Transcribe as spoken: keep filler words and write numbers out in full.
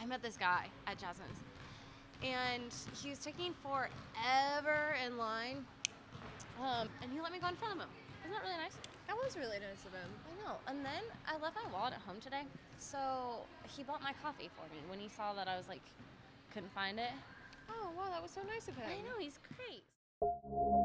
I met this guy at Jasmine's, and he was taking forever in line, um, and he let me go in front of him. Isn't that really nice? That was really nice of him. I know. And then I left my wallet at home today, so he bought my coffee for me when he saw that I was like, couldn't find it. Oh, wow, that was so nice of him. I know, he's great.